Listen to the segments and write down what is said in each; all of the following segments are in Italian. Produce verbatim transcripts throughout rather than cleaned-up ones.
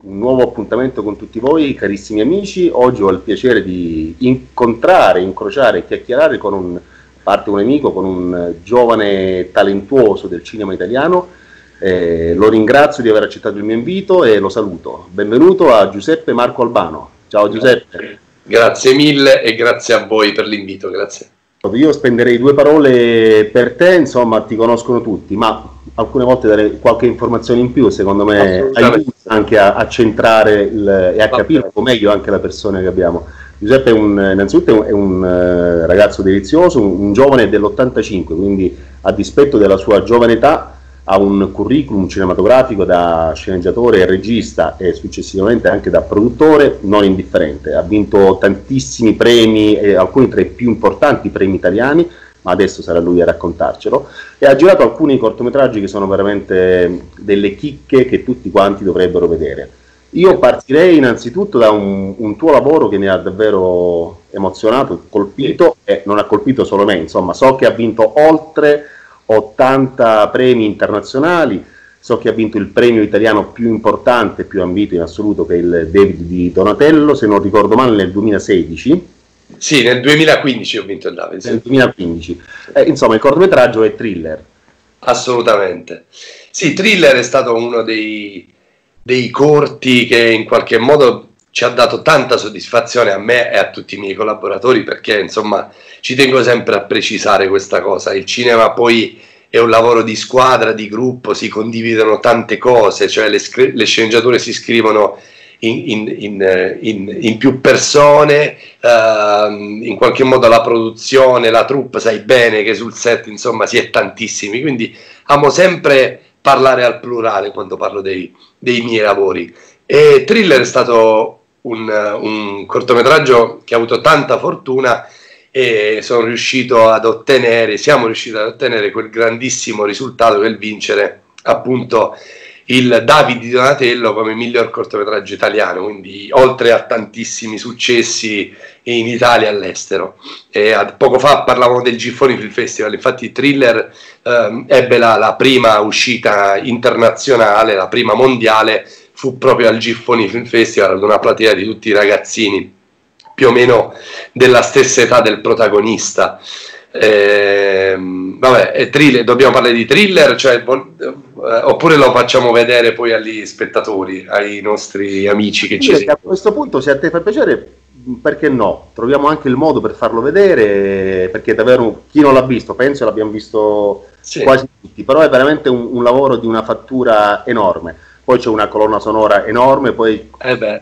un nuovo appuntamento con tutti voi, carissimi amici. Oggi ho il piacere di incontrare, incrociare e chiacchierare con un, a parte un amico, con un giovane talentuoso del cinema italiano. Eh, lo ringrazio di aver accettato il mio invito e lo saluto. Benvenuto a Giuseppe Marco Albano. Ciao Giuseppe. Grazie mille e grazie a voi per l'invito, grazie. Io spenderei due parole per te, insomma ti conoscono tutti, ma alcune volte dare qualche informazione in più secondo me aiuta anche a, a centrare il, e a capire un po' meglio anche la persona che abbiamo. Giuseppe è un, innanzitutto è un, è un uh, ragazzo delizioso, un, un giovane dell'ottantacinque, quindi a dispetto della sua giovane età ha un curriculum cinematografico da sceneggiatore e regista e successivamente anche da produttore non indifferente. Ha vinto tantissimi premi, e alcuni tra i più importanti premi italiani, ma adesso sarà lui a raccontarcelo, e ha girato alcuni cortometraggi che sono veramente delle chicche che tutti quanti dovrebbero vedere. Io partirei innanzitutto da un, un tuo lavoro che mi ha davvero emozionato, colpito, e non ha colpito solo me, insomma, so che ha vinto oltre ottanta premi internazionali, so che ha vinto il premio italiano più importante, più ambito in assoluto, che è il David di Donatello, se non ricordo male nel duemilasedici. Sì, nel duemilaquindici ho vinto il David. Sì. Nel duemilaquindici. Eh, insomma, il cortometraggio è Thriller. Assolutamente. Sì, Thriller è stato uno dei, dei corti che in qualche modo ci ha dato tanta soddisfazione a me e a tutti i miei collaboratori, perché insomma ci tengo sempre a precisare questa cosa. Il cinema poi è un lavoro di squadra, di gruppo, si condividono tante cose, cioè le, le sceneggiature si scrivono in, in, in, in, in più persone, uh, in qualche modo la produzione, la troupe, sai bene che sul set insomma si è tantissimi, quindi amo sempre parlare al plurale quando parlo dei, dei miei lavori. E Thriller è stato un, un cortometraggio che ha avuto tanta fortuna e sono riuscito ad ottenere, siamo riusciti ad ottenere quel grandissimo risultato che è il vincere appunto il David di Donatello come miglior cortometraggio italiano, quindi oltre a tantissimi successi in Italia e all'estero. E a, poco fa parlavamo del Giffoni Film Festival, infatti Thriller ehm, ebbe la, la prima uscita internazionale, la prima mondiale, fu proprio al Giffoni Film Festival, ad una platea di tutti i ragazzini più o meno della stessa età del protagonista. Eh, vabbè, è thriller, dobbiamo parlare di Thriller, cioè, eh, oppure lo facciamo vedere poi agli spettatori, ai nostri amici che ci seguono? A questo punto, se a te fa piacere, perché no? Troviamo anche il modo per farlo vedere, perché davvero chi non l'ha visto, penso l'abbiamo visto sì. Quasi tutti, però è veramente un, un lavoro di una fattura enorme. Poi c'è una colonna sonora enorme, poi eh beh.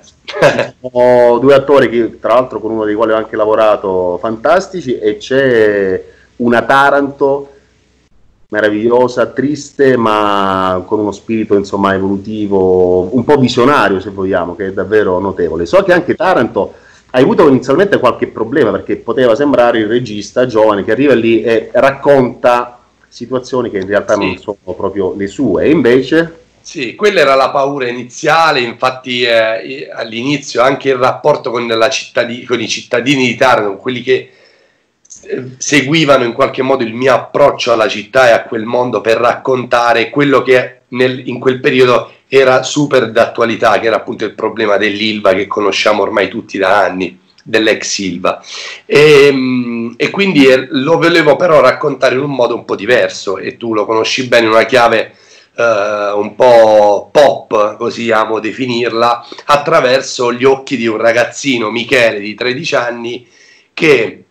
sono due attori che tra l'altro con uno dei quali ho anche lavorato fantastici, e c'è una Taranto meravigliosa, triste ma con uno spirito insomma evolutivo, un po' visionario se vogliamo, che è davvero notevole. So che anche Taranto ha avuto inizialmente qualche problema, perché poteva sembrare il regista giovane che arriva lì e racconta situazioni che in realtà sì. non sono proprio le sue, e invece... Sì, quella era la paura iniziale, infatti eh, all'inizio anche il rapporto con, la cittadini, con i cittadini di Taranto, quelli che eh, seguivano in qualche modo il mio approccio alla città e a quel mondo per raccontare quello che nel, in quel periodo era super d'attualità, che era appunto il problema dell'Ilva che conosciamo ormai tutti da anni, dell'ex Ilva. E, e quindi eh, lo volevo però raccontare in un modo un po' diverso, e tu lo conosci bene, in una chiave Uh, un po' pop, così amo definirla, attraverso gli occhi di un ragazzino, Michele, di tredici anni, che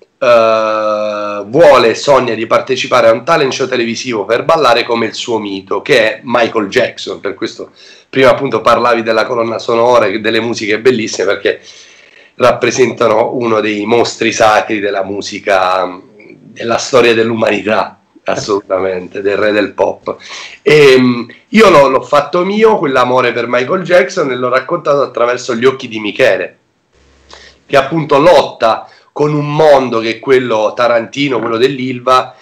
uh, vuole e sogna di partecipare a un talent show televisivo per ballare come il suo mito, che è Michael Jackson. Per questo prima appunto parlavi della colonna sonora e delle musiche bellissime, perché rappresentano uno dei mostri sacri della musica, della storia dell'umanità. Assolutamente, del re del pop. E, um, io l'ho fatto mio quell'amore per Michael Jackson, e l'ho raccontato attraverso gli occhi di Michele, che appunto lotta con un mondo che è quello tarantino, quello dell'Ilva,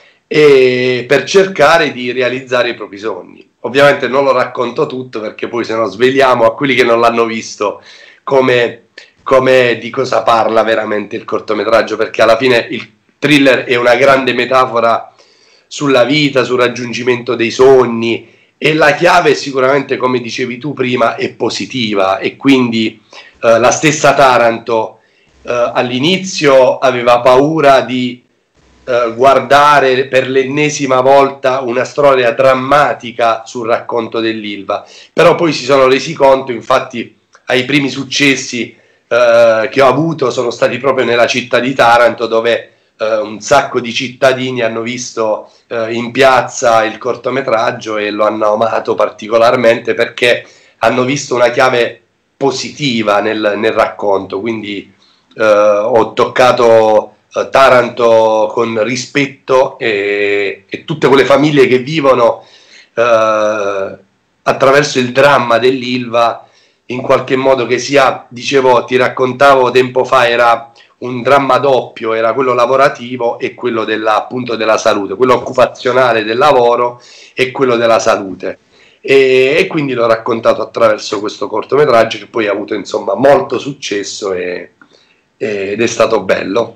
e per cercare di realizzare i propri sogni. Ovviamente non lo racconto tutto, perché poi se no sveliamo a quelli che non l'hanno visto come, come di cosa parla veramente il cortometraggio, perché alla fine il Thriller è una grande metafora sulla vita, sul raggiungimento dei sogni, e la chiave sicuramente, come dicevi tu prima, è positiva, e quindi eh, la stessa Taranto eh, all'inizio aveva paura di eh, guardare per l'ennesima volta una storia drammatica sul racconto dell'Ilva, però poi si sono resi conto, infatti ai primi successi eh, che ho avuto sono stati proprio nella città di Taranto, dove Uh, un sacco di cittadini hanno visto uh, in piazza il cortometraggio e lo hanno amato particolarmente, perché hanno visto una chiave positiva nel, nel racconto. Quindi uh, ho toccato uh, Taranto con rispetto, e, e tutte quelle famiglie che vivono uh, attraverso il dramma dell'Ilva, in qualche modo, che sia, dicevo, ti raccontavo tempo fa, era un dramma doppio, era quello lavorativo e quello della, appunto, della salute, quello occupazionale del lavoro e quello della salute, e, e quindi l'ho raccontato attraverso questo cortometraggio, che poi ha avuto, insomma, molto successo e, e, ed è stato bello.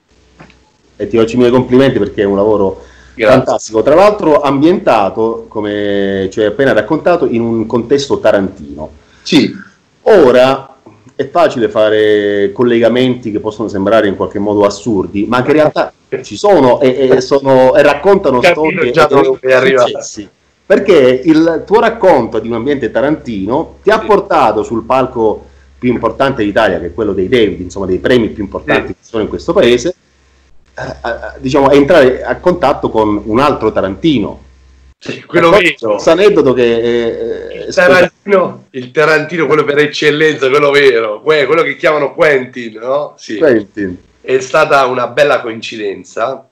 E ti faccio i miei complimenti, perché è un lavoro Grazie. fantastico, tra l'altro ambientato, come ci hai appena raccontato, in un contesto tarantino. Sì. Ora è facile fare collegamenti che possono sembrare in qualche modo assurdi, ma che in realtà ci sono e, e, sono, e raccontano storie successi, perché il tuo racconto di un ambiente tarantino ti ha portato sul palco più importante d'Italia, che è quello dei David, insomma dei premi più importanti che sono in questo paese, eh, eh, diciamo, a entrare a contatto con un altro Tarantino. Sì, quello vero. Questo aneddoto che eh, il, Tarantino, il Tarantino, quello per eccellenza, quello vero, quello che chiamano Quentin, no? Sì. Quentin. È stata una bella coincidenza,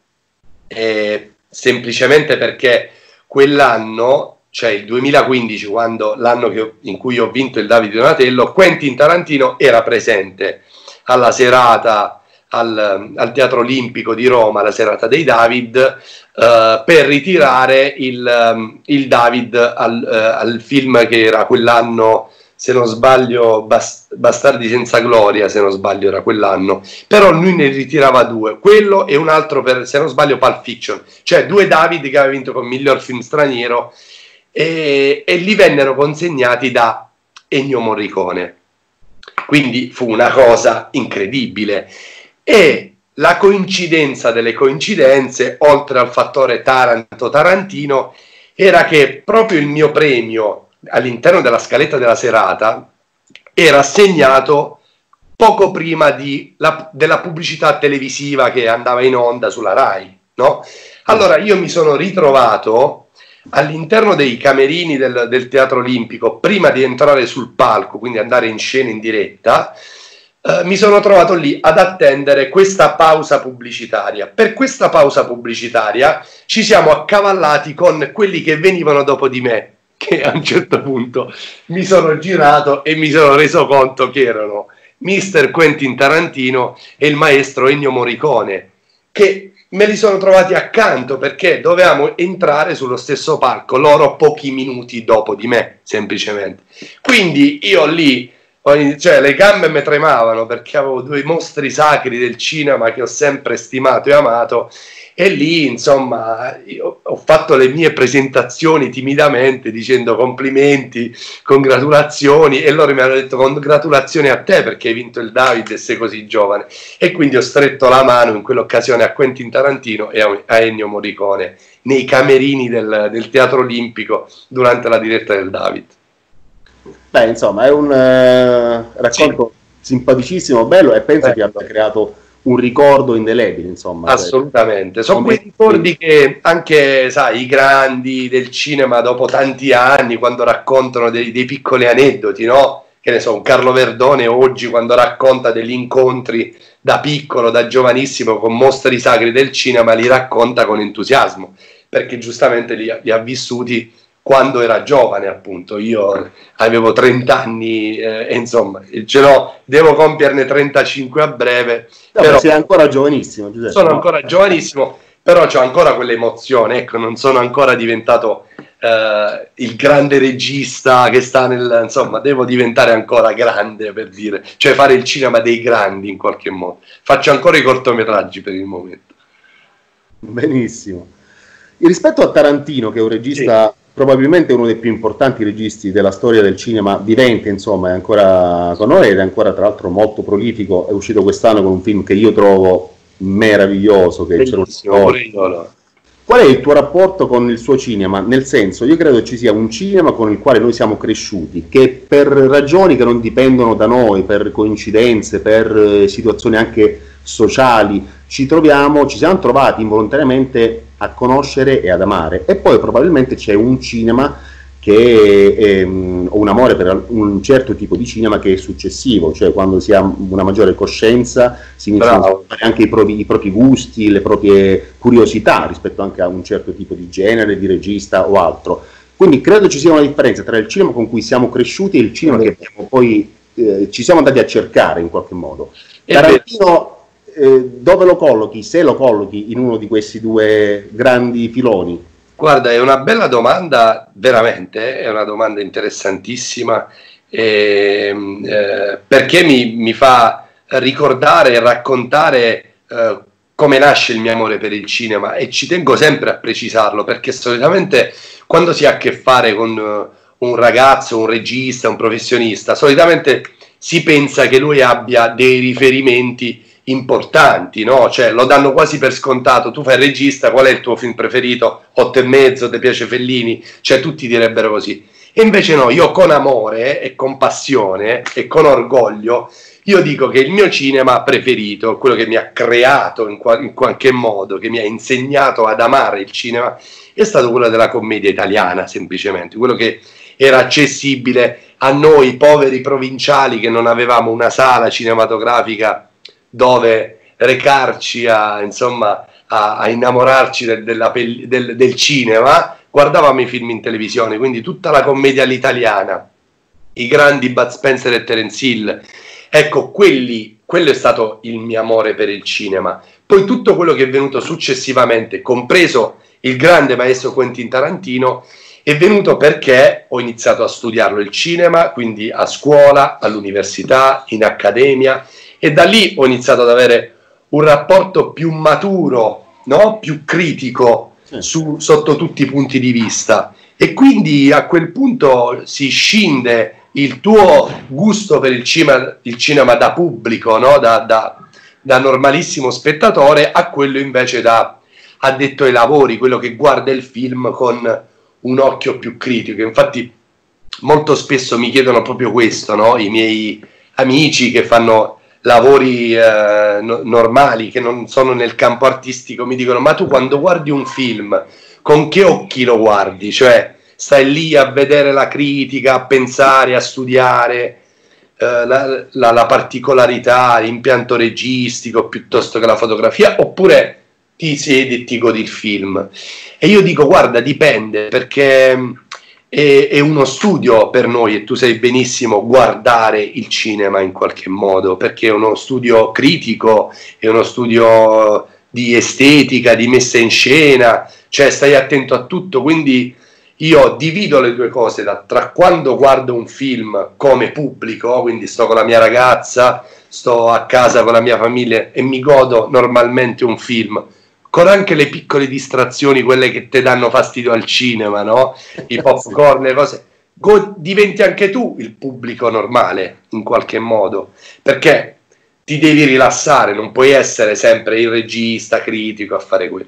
eh, semplicemente perché quell'anno, cioè il duemilaquindici, quando l'anno che, in cui ho vinto il David Donatello, Quentin Tarantino era presente alla serata al, al Teatro Olimpico di Roma, la serata dei David, Uh, per ritirare il, um, il David al, uh, al film che era quell'anno, se non sbaglio, Bas- Bastardi senza gloria, se non sbaglio era quell'anno, però lui ne ritirava due, quello e un altro per, se non sbaglio, Pulp Fiction, cioè due David che aveva vinto con miglior film straniero, e, e li vennero consegnati da Ennio Morricone, quindi fu una cosa incredibile. E la coincidenza delle coincidenze, oltre al fattore Taranto-Tarantino, era che proprio il mio premio all'interno della scaletta della serata era assegnato poco prima di la, della pubblicità televisiva che andava in onda sulla Rai, no? Allora io mi sono ritrovato all'interno dei camerini del, del Teatro Olimpico, prima di entrare sul palco, quindi andare in scena in diretta. Uh, mi sono trovato lì ad attendere questa pausa pubblicitaria. Per questa pausa pubblicitaria ci siamo accavallati con quelli che venivano dopo di me, che a un certo punto mi sono girato e mi sono reso conto che erano mister Quentin Tarantino e il maestro Ennio Morricone, che me li sono trovati accanto perché dovevamo entrare sullo stesso palco, loro pochi minuti dopo di me, semplicemente. Quindi io lì, cioè le gambe mi tremavano, perché avevo due mostri sacri del cinema che ho sempre stimato e amato, e lì insomma io ho fatto le mie presentazioni timidamente dicendo complimenti, congratulazioni, e loro mi hanno detto congratulazioni a te perché hai vinto il David e sei così giovane, e quindi ho stretto la mano in quell'occasione a Quentin Tarantino e a Ennio Morricone nei camerini del, del Teatro Olimpico durante la diretta del David. Beh, insomma, è un eh, racconto sì. simpaticissimo, bello, e penso eh. che abbia creato un ricordo indelebile, insomma. Assolutamente, sono quei ricordi che anche, sai, i grandi del cinema dopo tanti anni, quando raccontano dei, dei piccoli aneddoti, no? Che ne so, un Carlo Verdone oggi quando racconta degli incontri da piccolo, da giovanissimo, con mostri sacri del cinema, li racconta con entusiasmo, perché giustamente li, li ha vissuti quando era giovane, appunto. Io avevo trenta anni eh, e insomma ce l'ho, devo compierne trentacinque a breve. No, però sei ancora giovanissimo, Giuseppe. Sono ancora giovanissimo, però ho ancora quell'emozione, ecco, non sono ancora diventato eh, il grande regista che sta nel, insomma, devo diventare ancora grande, per dire, cioè fare il cinema dei grandi in qualche modo. Faccio ancora i cortometraggi per il momento. Benissimo. E rispetto a Tarantino, che è un regista probabilmente uno dei più importanti registi della storia del cinema vivente, insomma, è ancora con noi ed è ancora tra l'altro molto prolifico. È uscito quest'anno con un film che io trovo meraviglioso, che è il Qual è il tuo rapporto con il suo cinema? Nel senso, io credo ci sia un cinema con il quale noi siamo cresciuti, che per ragioni che non dipendono da noi, per coincidenze, per situazioni anche sociali, ci troviamo, ci siamo trovati involontariamente a conoscere e ad amare. E poi probabilmente c'è un cinema che è, um, o un amore per un certo tipo di cinema che è successivo, cioè quando si ha una maggiore coscienza si iniziano a fare anche i propri, i propri gusti, le proprie curiosità rispetto anche a un certo tipo di genere, di regista o altro. Quindi credo ci sia una differenza tra il cinema con cui siamo cresciuti e il cinema che abbiamo poi eh, ci siamo andati a cercare in qualche modo. Tarantino, eh, dove lo collochi, se lo collochi in uno di questi due grandi filoni? Guarda, è una bella domanda, veramente, è una domanda interessantissima, eh, eh, perché mi, mi fa ricordare e raccontare eh, come nasce il mio amore per il cinema, e ci tengo sempre a precisarlo, perché solitamente quando si ha a che fare con uh, un ragazzo, un regista, un professionista, solitamente si pensa che lui abbia dei riferimenti importanti, no? Cioè lo danno quasi per scontato. Tu fai il regista, qual è il tuo film preferito? Otto e mezzo, ti piace Fellini? Cioè tutti direbbero così. E invece no, io con amore e con passione e con orgoglio io dico che il mio cinema preferito, quello che mi ha creato in, qua- in qualche modo, che mi ha insegnato ad amare il cinema, è stato quello della commedia italiana, semplicemente, quello che era accessibile a noi poveri provinciali che non avevamo una sala cinematografica dove recarci a, insomma, a, a innamorarci del, della, del, del cinema. Guardavamo i film in televisione, quindi tutta la commedia all'italiana, i grandi Bud Spencer e Terence Hill, ecco, quelli, quello è stato il mio amore per il cinema. Poi tutto quello che è venuto successivamente, compreso il grande maestro Quentin Tarantino, è venuto perché ho iniziato a studiarlo il cinema, quindi a scuola, all'università, in accademia, e da lì ho iniziato ad avere un rapporto più maturo, no? Più critico su, sotto tutti i punti di vista. E quindi a quel punto si scinde il tuo gusto per il cinema, il cinema da pubblico, no? da, da, da normalissimo spettatore, a quello invece da addetto ai lavori, quello che guarda il film con un occhio più critico. Infatti molto spesso mi chiedono proprio questo, no? I miei amici che fanno lavori eh, no, normali, che non sono nel campo artistico, mi dicono: ma tu quando guardi un film con che occhi lo guardi? Cioè stai lì a vedere la critica, a pensare, a studiare eh, la, la, la particolarità, l'impianto registico piuttosto che la fotografia, oppure ti siedi e ti godi il film? E io dico: guarda, dipende, perché è, è uno studio per noi, e tu sai benissimo guardare il cinema in qualche modo, perché è uno studio critico, è uno studio di estetica, di messa in scena, cioè stai attento a tutto. Quindi io divido le due cose, da, tra quando guardo un film come pubblico, quindi sto con la mia ragazza, sto a casa con la mia famiglia e mi godo normalmente un film, con anche le piccole distrazioni, quelle che ti danno fastidio al cinema, no? I popcorn, le cose. Go- diventi anche tu il pubblico normale, in qualche modo, perché ti devi rilassare, non puoi essere sempre il regista critico a fare quello.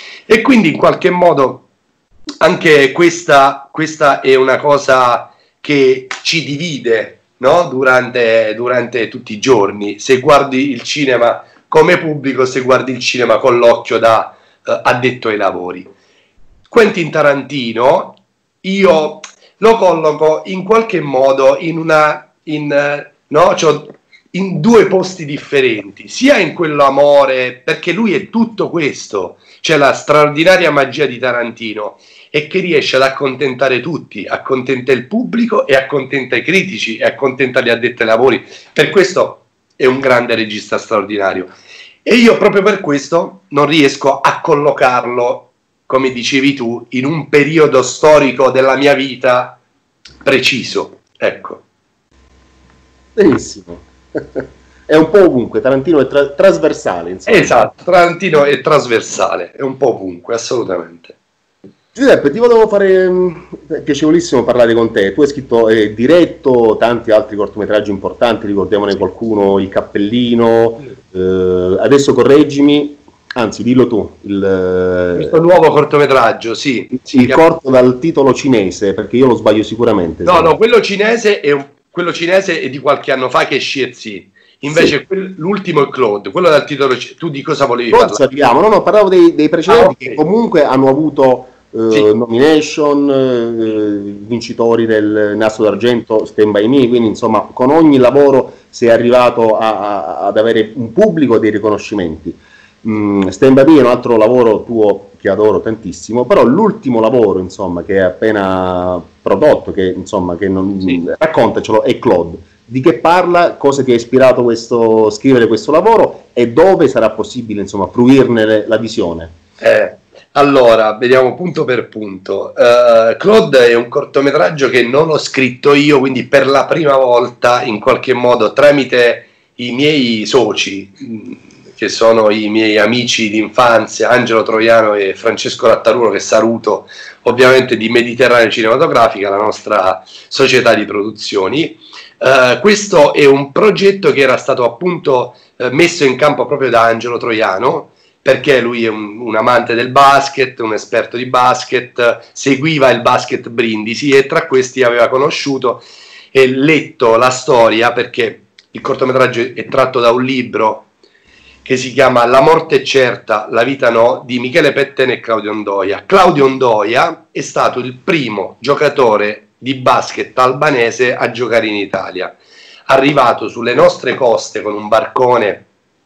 E quindi in qualche modo anche questa, questa è una cosa che ci divide, no? Durante, durante tutti i giorni. Se guardi il cinema come pubblico, se guardi il cinema con l'occhio da uh, addetto ai lavori. Quentin Tarantino io lo colloco in qualche modo in una in, uh, no, cioè, in due posti differenti, sia in quello amore, perché lui è tutto questo, c'è la straordinaria magia di Tarantino, e che riesce ad accontentare tutti, accontenta il pubblico e accontenta i critici e accontenta gli addetti ai lavori. Per questo è un grande regista straordinario, e io proprio per questo non riesco a collocarlo, come dicevi tu, in un periodo storico della mia vita preciso, ecco. Benissimo. È un po' ovunque, Tarantino è tra- trasversale, insomma. Esatto, Tarantino è trasversale, è un po' ovunque, assolutamente. Giuseppe, ti volevo fare, è piacevolissimo parlare con te. Tu hai scritto, eh, diretto tanti altri cortometraggi importanti, ricordiamone qualcuno, Il Cappellino, eh, adesso correggimi, anzi dillo tu. Il, Questo nuovo cortometraggio, sì. sì, il corto dal titolo cinese, perché io lo sbaglio sicuramente. No, no, quello cinese è, un, quello cinese è di qualche anno fa, che è Shih-Tzu. Invece sì. L'ultimo è Claude, quello dal titolo. Tu di cosa volevi Claude parlare? Sappiamo, no, no, parlavo dei, dei precedenti, ah, okay. Che comunque hanno avuto Uh, sì. nomination, uh, vincitori del Nastro d'Argento, Stand By Me, quindi insomma con ogni lavoro sei arrivato a, a, ad avere un pubblico e dei riconoscimenti. mm, Stand By Me è un altro lavoro tuo che adoro tantissimo, però l'ultimo lavoro insomma che hai appena prodotto, che insomma che non, sì. raccontacelo, è Claude. Di che parla, cosa ti ha ispirato questo, scrivere questo lavoro e dove sarà possibile insomma fruirne la visione? Eh. Allora, vediamo punto per punto. Uh, Claude è un cortometraggio che non ho scritto io, quindi per la prima volta, in qualche modo, tramite i miei soci, che sono i miei amici d'infanzia, Angelo Troiano e Francesco Lattarulo, che saluto, ovviamente di Mediterraneo Cinematografica, la nostra società di produzioni. Uh, questo è un progetto che era stato appunto uh, messo in campo proprio da Angelo Troiano, perché lui è un, un amante del basket, un esperto di basket, seguiva il basket Brindisi e tra questi aveva conosciuto e letto la storia, perché il cortometraggio è tratto da un libro che si chiama La morte è certa, la vita no, di Michele Petten e Claudio Ondoia. Claudio Ondoia è stato il primo giocatore di basket albanese a giocare in Italia, arrivato sulle nostre coste con un barcone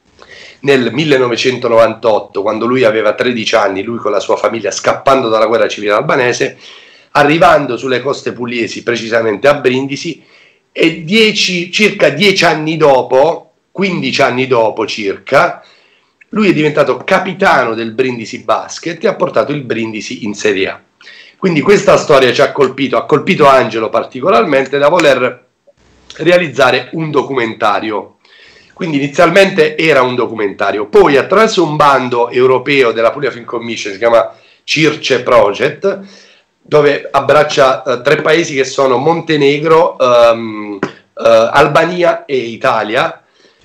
nel millenovecentonovantotto, quando lui aveva tredici anni, lui con la sua famiglia scappando dalla guerra civile albanese, arrivando sulle coste pugliesi, precisamente a Brindisi, e dieci, circa dieci anni dopo, quindici anni dopo circa, lui è diventato capitano del Brindisi Basket e ha portato il Brindisi in Serie A. Quindi questa storia ci ha colpito, ha colpito Angelo particolarmente, da voler realizzare un documentario. Quindi inizialmente era un documentario, poi attraverso un bando europeo della Puglia Film Commission, si chiama Circe Project, dove abbraccia uh, tre paesi che sono Montenegro, um, uh, Albania e Italia.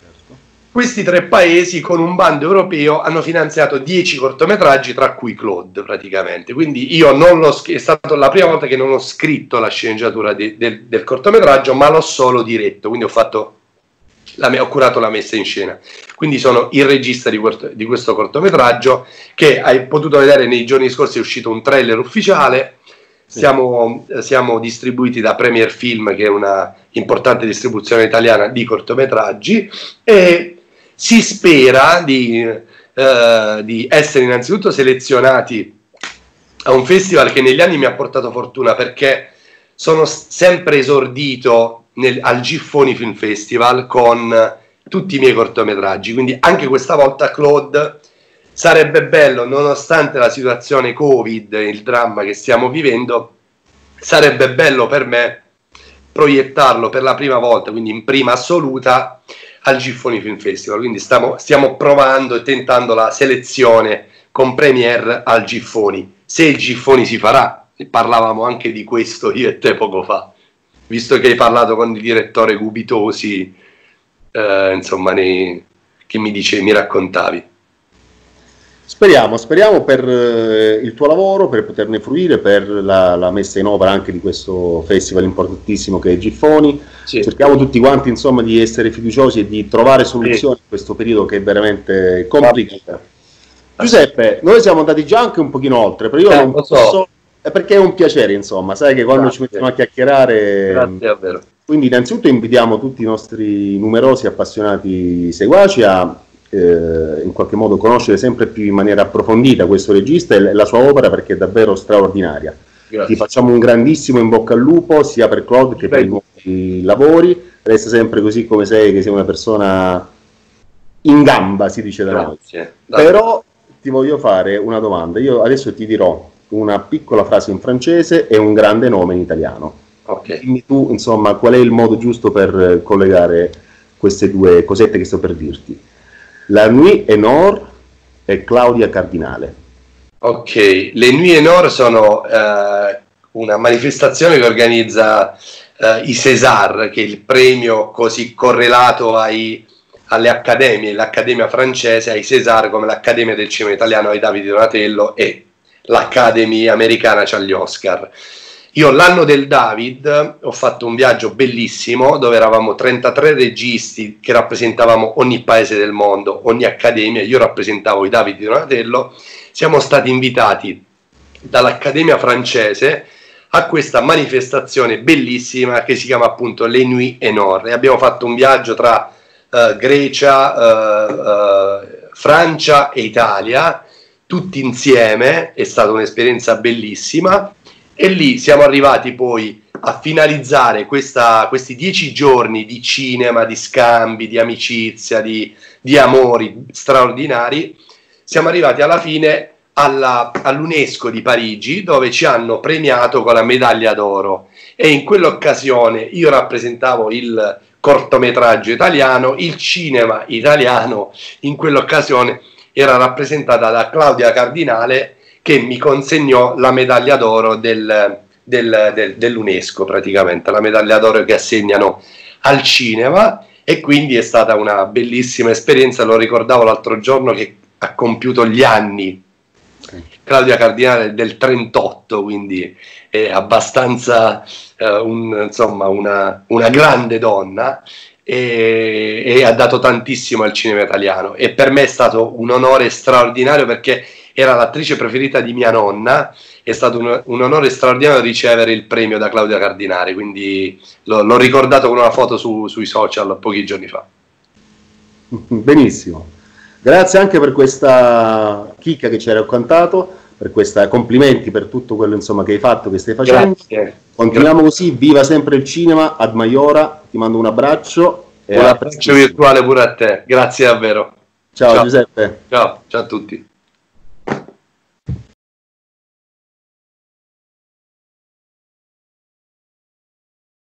Questi tre paesi con un bando europeo hanno finanziato dieci cortometraggi, tra cui Claude praticamente. Quindi io non l'ho è stata la prima volta che non ho scritto la sceneggiatura de, de, del cortometraggio, ma l'ho solo diretto, quindi ho fatto La, ho curato la messa in scena, quindi sono il regista di, di questo cortometraggio, che hai potuto vedere nei giorni scorsi. È uscito un trailer ufficiale, sì. siamo, siamo distribuiti da Premier Film, che è una importante distribuzione italiana di cortometraggi, e si spera di, eh, di essere innanzitutto selezionati a un festival che negli anni mi ha portato fortuna, perché sono sempre esordito Nel, al Giffoni Film Festival con tutti i miei cortometraggi, quindi anche questa volta Claude sarebbe bello, nonostante la situazione Covid e il dramma che stiamo vivendo, sarebbe bello per me proiettarlo per la prima volta, quindi in prima assoluta, al Giffoni Film Festival. Quindi stiamo, stiamo provando e tentando la selezione con premiere al Giffoni. Se il Giffoni si farà, parlavamo anche di questo io e te poco fa, visto che hai parlato con il direttore Gubitosi, eh, insomma, nei, che mi dicevi, mi raccontavi. Speriamo, speriamo per eh, il tuo lavoro, per poterne fruire, per la, la messa in opera anche di questo festival importantissimo che è Giffoni. Sì. Cerchiamo tutti quanti, insomma, di essere fiduciosi e di trovare soluzioni sì. in questo periodo che è veramente complicato. Ah. Giuseppe, noi siamo andati già anche un pochino oltre, però io eh, non posso... So. Perché è un piacere, insomma, sai che quando Grazie. ci mettiamo a chiacchierare. Grazie, davvero. Quindi innanzitutto invitiamo tutti i nostri numerosi appassionati seguaci a eh, in qualche modo conoscere sempre più in maniera approfondita questo regista e la sua opera, perché è davvero straordinaria. Grazie. Ti facciamo un grandissimo in bocca al lupo sia per Claude che per i nuovi lavori. Resta sempre così come sei, che sei una persona in gamba, si dice da Grazie. noi. Però ti voglio fare una domanda. Io adesso ti dirò una piccola frase in francese e un grande nome in italiano. Okay. Dimmi tu, insomma, qual è il modo giusto per collegare queste due cosette che sto per dirti. La Nuit est Nord e Claudia Cardinale. Ok, le Nuit et Nord sono eh, una manifestazione che organizza eh, i César, che è il premio così correlato ai, alle accademie, l'Accademia francese, ai César, come l'Accademia del cinema italiano ai David Donatello e l'Academy americana c'ha gli Oscar. Io l'anno del David ho fatto un viaggio bellissimo dove eravamo trentatré registi che rappresentavamo ogni paese del mondo, ogni accademia. Io rappresentavo i David di Donatello. Siamo stati invitati dall'Accademia francese a questa manifestazione bellissima che si chiama appunto Les Nuits et Nord, e abbiamo fatto un viaggio tra uh, Grecia, uh, uh, Francia e Italia, tutti insieme. È stata un'esperienza bellissima. E lì siamo arrivati poi a finalizzare questa, questi dieci giorni di cinema, di scambi, di amicizia, di, di amori straordinari. Siamo arrivati alla fine alla, all'UNESCO di Parigi, dove ci hanno premiato con la medaglia d'oro, e in quell'occasione io rappresentavo il cortometraggio italiano, il cinema italiano in quell'occasione era rappresentata da Claudia Cardinale, che mi consegnò la medaglia d'oro del, del, del, dell'UNESCO, praticamente la medaglia d'oro che assegnano al cinema, e quindi è stata una bellissima esperienza. Lo ricordavo l'altro giorno che ha compiuto gli anni, Claudia Cardinale del trentotto, quindi è abbastanza eh, un, insomma una, una grande donna, e, e ha dato tantissimo al cinema italiano, e per me è stato un onore straordinario perché era l'attrice preferita di mia nonna. È stato un, un onore straordinario ricevere il premio da Claudia Cardinale, quindi l'ho ricordato con una foto su, sui social pochi giorni fa. Benissimo, grazie anche per questa chicca che ci hai raccontato, per questa, complimenti per tutto quello insomma che hai fatto, che stai facendo. Grazie. Continuiamo così, viva sempre il cinema, ad Maiora, ti mando un abbraccio. Un abbraccio virtuale pure a te, grazie davvero. Ciao, ciao Giuseppe. Ciao, ciao a tutti.